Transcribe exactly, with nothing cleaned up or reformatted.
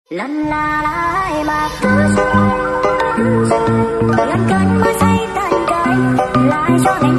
lần là lại mà cứ lần cơn mưa say tàn đời lại cho thành